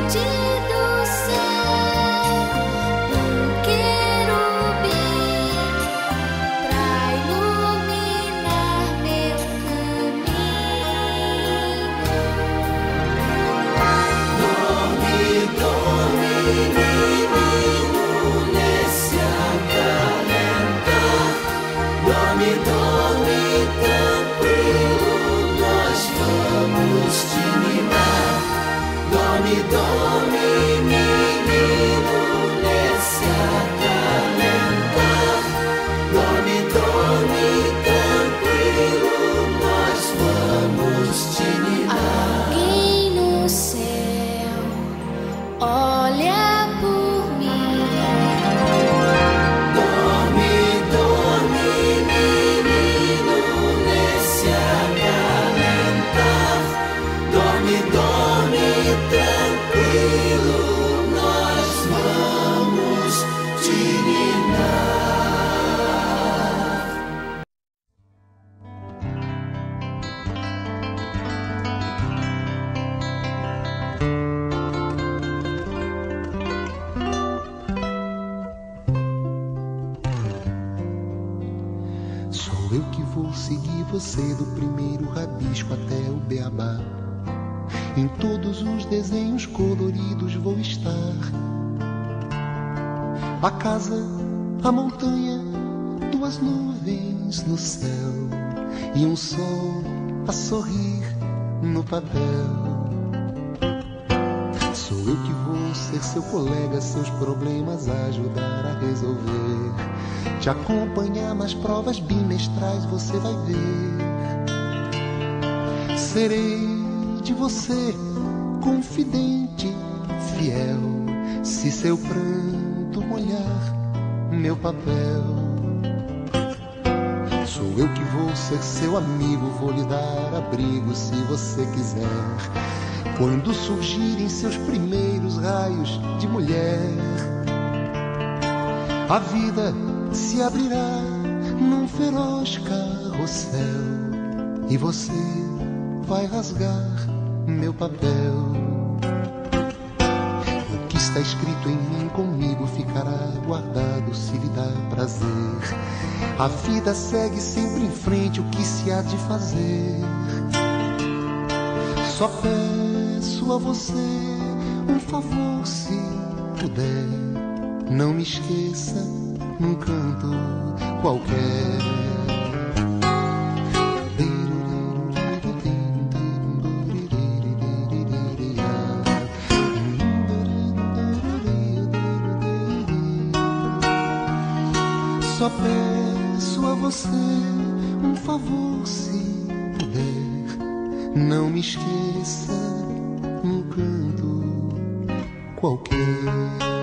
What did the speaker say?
Você do primeiro rabisco até o beabá. Em todos os desenhos coloridos vou estar. A casa, a montanha, duas nuvens no céu e um sol a sorrir no papel. Sou eu que vou ser seu colega, seus problemas ajudar a resolver. Te acompanhar nas provas bimestrais, você vai ver. Serei de você confidente, fiel, se seu pranto molhar meu papel. Sou eu que vou ser seu amigo, vou lhe dar abrigo se você quiser. Quando surgirem seus primeiros raios de mulher, a vida se abrirá num feroz carrossel e você vai rasgar meu papel. O que está escrito em mim comigo ficará guardado se lhe dá prazer. A vida segue sempre em frente, o que se há de fazer? Só peço a você um favor, se puder, não me esqueça num canto qualquer. Só peço a você um favor, se puder, não me esqueça num canto qualquer.